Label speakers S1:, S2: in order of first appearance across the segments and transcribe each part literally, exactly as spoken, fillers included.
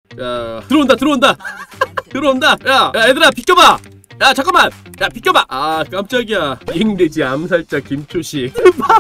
S1: 야 들어온다 들어온다 들어온다. 야, 야 얘들아 비켜봐. 야 잠깐만. 야 비켜봐. 아 깜짝이야. 이행돼지 암살자 김초식.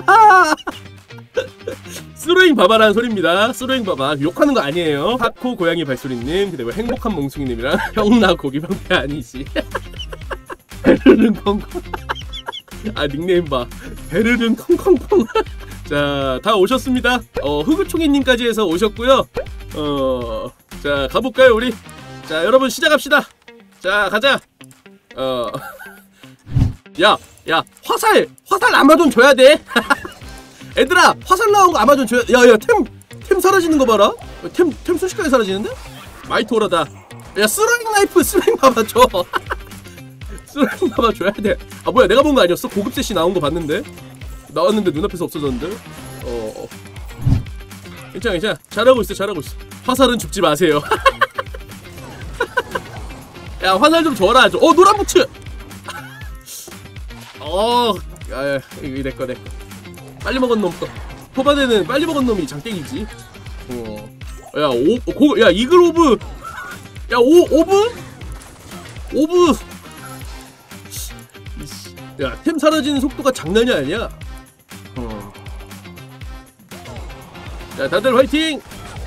S1: 스로잉 바바라는 소리입니다. 스로잉 바바 욕하는 거 아니에요. 타코 고양이 발소리님 그리고 행복한 몽숭이님이랑 형나 고기 방패 아니지. 베르른 콩콩. 아 닉네임 봐. 베르른 콩콩콩. 자 다 오셨습니다. 어 흑우총이님까지 해서 오셨고요. 어 자 가볼까요 우리? 자 여러분 시작합시다. 자 가자. 어 야 야 화살 화살 아마존 줘야 돼. 애들아 화살 나온 거 아마존 줘야. 야야 템 템 사라지는 거 봐라. 템 템 순식간에 사라지는데? 마이토라다. 야 스로잉 나이프 스로잉 봐봐 줘. 스로잉 봐봐 줘야 돼. 아 뭐야 내가 본 거 아니었어? 고급 셋이 나온 거 봤는데 나왔는데 눈앞에서 없어졌는데. 어, 어. 괜찮아 괜찮아 잘하고 있어 잘하고 있어. 화살은 줍지 마세요. 야 화살 좀 줘라 좀. 어 노란 부츠. 어 야, 야 이거 내꺼 내꺼. 빨리 먹은 놈 거. 초반에는 빨리 먹은 놈이 장땡이지. 어. 야 오 고 야 이글 오브. 야 오 오브 오브. 야 템 사라지는 속도가 장난이 아니야. 어. 자 다들 화이팅.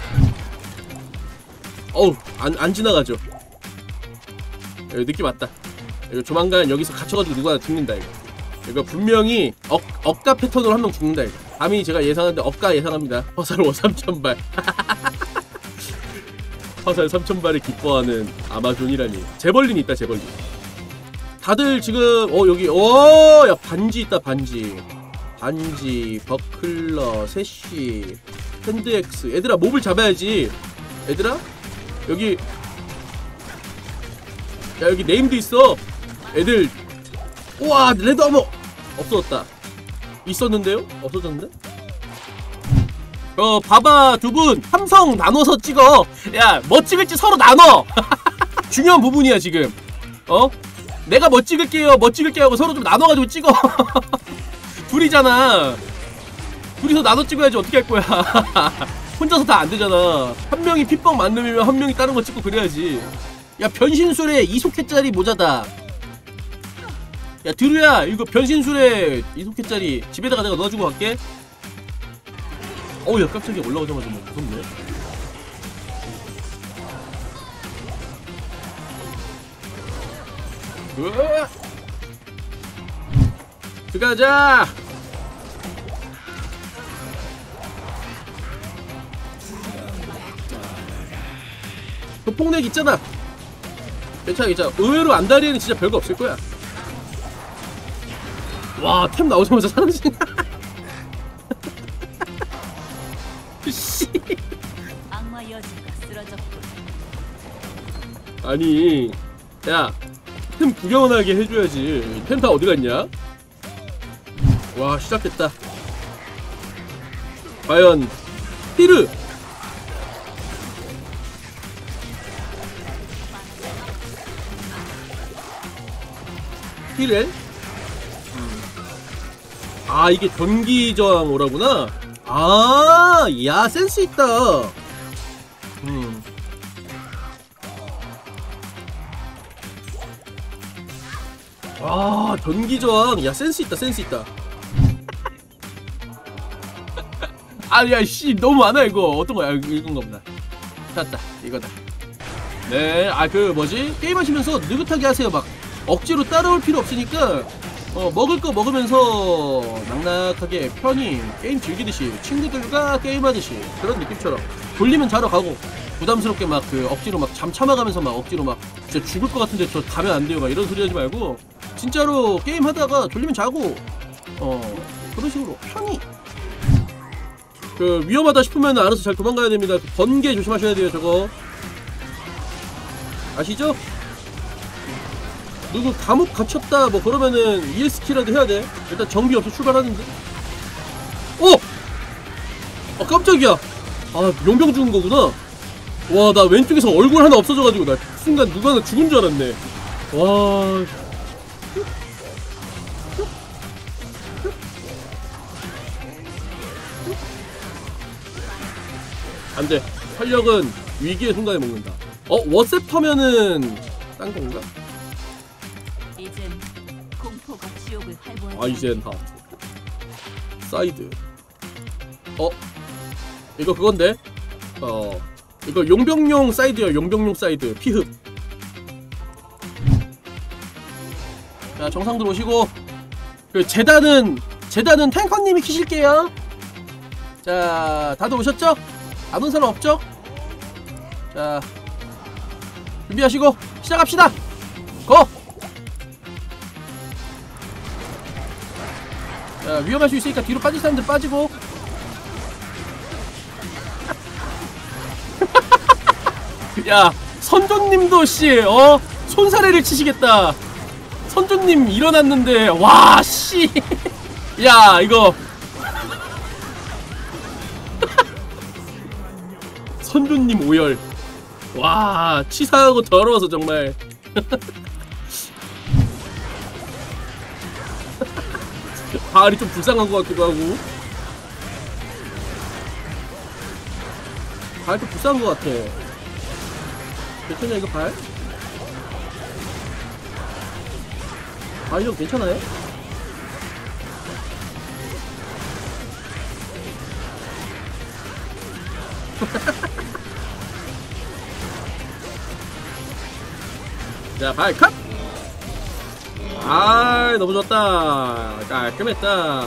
S1: 어우 안 안 지나가죠. 이거 느낌 왔다. 이거 조만간 여기서 갇혀가지고 누가 죽는다 이거. 이거 분명히 억, 억가 패턴으로 한 명 죽는다 이거. 감히 제가 예상하는데 억가 예상합니다. 화살 삼천 발. 화살 삼천 발을 기뻐하는 아마존이라니. 재벌린 있다 재벌린. 다들 지금 어 여기 어 야 반지 있다 반지. 반지 버클러 세쉬 핸드엑스. 얘들아 몹을 잡아야지. 얘들아 여기 야 여기 네임도 있어. 애들 우와 레드 어머 없어졌다. 있었는데요? 없어졌는데? 어 봐봐 두분 삼성 나눠서 찍어. 야 뭐 찍을지 서로 나눠. 중요한 부분이야 지금. 어? 내가 뭐 찍을게요 뭐 찍을게요 하고 서로 좀 나눠가지고 찍어. 둘이잖아. 둘이서 나눠 찍어야지 어떻게 할 거야. 혼자서 다 안 되잖아. 한 명이 핏뻥 만듦이면 한 명이 다른 거 찍고 그래야지. 야 변신술에 이소켓짜리 모자다. 야 드루야 이거 변신술에 이소켓짜리 집에다가 내가 넣어주고 갈게. 어우 야 깜짝이야 올라오자마자 뭐 무섭네. 으아! 들어가자. 폭폭넥 있잖아. 괜찮아 괜찮아. 의외로 안다리에는 진짜 별거 없을 거야. 와 템 나오자마자 사라지냐. 씨. 아니 야 템 구경하게 해줘야지. 템 다 어디 갔냐? 와 시작됐다. 과연 히르 히렐? 아 이게 전기 저항 오라구나. 아, 야 센스 있다. 음. 와 전기 저항. 야 센스 있다 센스 있다. 아야 씨 너무 많아 이거. 어떤 거야? 이건가 보다. 찾았다 이거다. 네 아 그 뭐지 게임하시면서 느긋하게 하세요. 막 억지로 따라올 필요 없으니까 어 먹을 거 먹으면서 낙낙하게 편히 게임 즐기듯이 친구들과 게임하듯이 그런 느낌처럼 졸리면 자러 가고 부담스럽게 막 그 억지로 막 잠 참아가면서 막 억지로 막 진짜 죽을 것 같은데 저 가면 안 돼요 막 이런 소리 하지 말고 진짜로 게임 하다가 졸리면 자고 어 그런 식으로 편히 그 위험하다 싶으면 알아서 잘 도망가야 됩니다. 번개 조심하셔야 돼요 저거 아시죠? 누구 감옥 갇혔다 뭐 그러면은 이에스키라도 해야 돼. 일단 정비 없이 출발하는데. 어! 아 깜짝이야. 아 용병 죽은 거구나. 와 나 왼쪽에서 얼굴 하나 없어져가지고 나 순간 누가 하나 죽은 줄 알았네. 와. 안돼. 활력은 위기의 순간에 먹는다. 어? 워셉터면은 딴 건가?
S2: 이젠 공포가 지옥을 활보한다.
S1: 아 이젠 다 사이드. 어? 이거 그건데? 어 이거 용병용 사이드요. 용병용 사이드 피흡. 자 정상 들어오시고 그 재단은 재단은 탱커님이 키실게요. 자 다들 오셨죠? 안 온 사람 없죠? 자 준비하시고 시작합시다. 고! 자 위험할 수 있으니까 뒤로 빠질 사람들 빠지고. 야 선조님도 씨 어 손사래를 치시겠다. 선조님 일어났는데 와 씨 야 이거 선조님 오열. 와 치사하고 더러워서 정말. 발이 좀 불쌍한 것 같기도 하고. 발 좀 불쌍한 것 같아. 괜찮냐 이거 발? 발이 좀 괜찮아요? 자 발 컷! 아 너무 좋았다. 깔끔했다.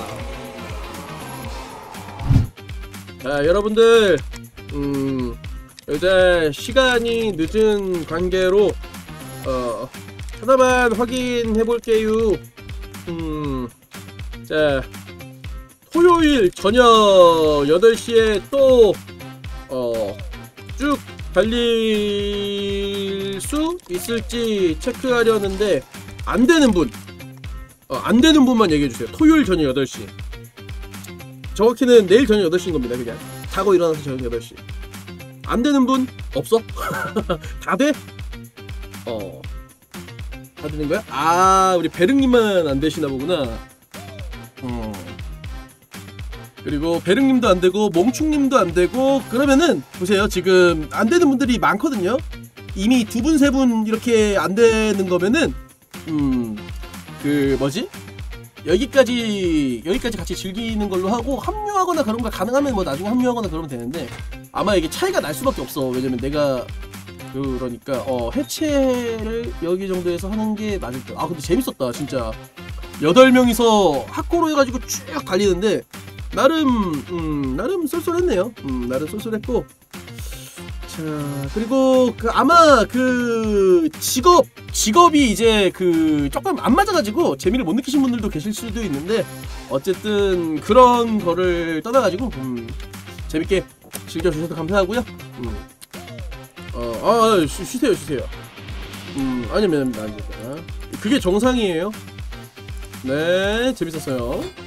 S1: 자 여러분들 음 이제 시간이 늦은 관계로 어 하나만 확인해 볼게요. 음 자 토요일 저녁 여덟 시에 또 어 쭉 달릴 수 있을지 체크하려는데 안 되는 분, 어, 안 되는 분만 얘기해 주세요. 토요일 저녁 여덟 시. 정확히는 내일 저녁 여덟 시인 겁니다. 그냥 자고 일어나서 저녁 여덟 시. 안 되는 분 없어? 다 돼? 어. 다 되는 거야? 아, 우리 베릉님만 안 되시나 보구나. 어. 그리고 베릉님도 안 되고 몽충님도 안 되고 그러면은 보세요. 지금 안 되는 분들이 많거든요. 이미 두 분, 세 분 이렇게 안 되는 거면은 음, 그 뭐지? 여기까지 여기까지 같이 즐기는 걸로 하고 합류하거나 그런 거 가능하면 뭐 나중에 합류하거나 그러면 되는데 아마 이게 차이가 날 수밖에 없어. 왜냐면 내가 그러니까 어 해체를 여기 정도에서 하는 게 맞을 거야. 아 근데 재밌었다 진짜. 여덟 명이서 하코로 해가지고 쭉 달리는데 나름 음 나름 쏠쏠했네요. 음 나름 쏠쏠했고. 자 그리고 그 아마 그 직업 직업이 이제 그 조금 안 맞아가지고 재미를 못 느끼신 분들도 계실 수도 있는데 어쨌든 그런 거를 떠나가지고 음 재밌게 즐겨주셔서 감사하고요. 음 어 아 쉬, 쉬세요 쉬세요. 음 아니면 안 됩니다. 그게 정상이에요. 네 재밌었어요.